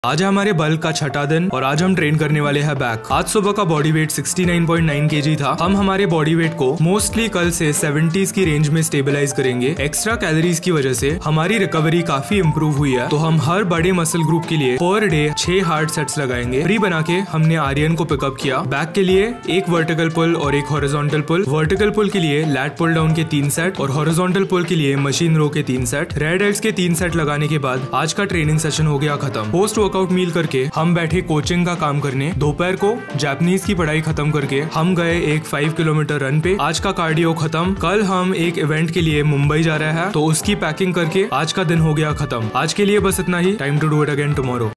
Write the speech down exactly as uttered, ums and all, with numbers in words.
आज है हमारे बल्क का छठा दिन और आज हम ट्रेन करने वाले हैं बैक। आज सुबह का body weight sixty nine point nine kg था। हम हमारे बॉडी वेट को मोस्टली कल से सेवेंटीज़ की रेंज में स्टेबलाइज करेंगे। एक्स्ट्रा कैलोरीज की वजह से हमारी रिकवरी काफी इम्प्रूव हुई है, तो हम हर बड़े मसल ग्रुप के लिए पर डे छह हार्ड सेट्स लगाएंगे। प्री बना के हमने आर्यन को पिकअप किया। बैक के लिए एक वर्टिकल पुल और एक हॉरिजॉन्टल पुल। वर्टिकल पुल के लिए लैट पुल डाउन के तीन सेट और हॉरिजॉन्टल पुल के लिए मशीन रो के तीन सेट। रेड एल्स के तीन सेट लगाने के बाद आज का ट्रेनिंग सेशन हो गया खत्म। पोस्ट वर्कआउट मील करके हम बैठे कोचिंग का काम करने। दोपहर को जापानीज की पढ़ाई खत्म करके हम गए एक फाइव किलोमीटर रन पे। आज का कार्डियो खत्म। कल हम एक इवेंट के लिए मुंबई जा रहे हैं, तो उसकी पैकिंग करके आज का दिन हो गया खत्म। आज के लिए बस इतना ही। Time to do it again tomorrow.